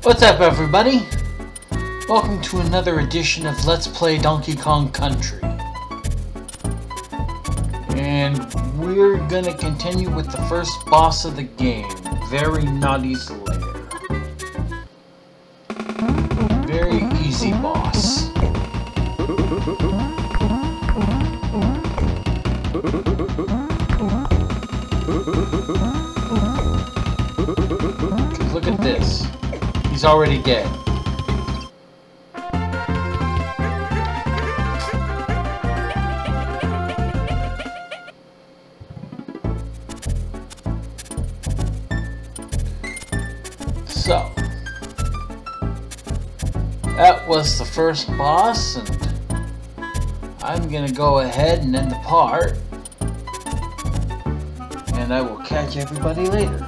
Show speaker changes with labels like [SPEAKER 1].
[SPEAKER 1] What's up, everybody? Welcome to another edition of Let's Play Donkey Kong Country. And we're gonna continue with the first boss of the game, Very Gnawty's Lair. Very easy boss. Look at this. He's already dead. So, that was the first boss, and I'm gonna go ahead and end the part, and I will catch everybody later.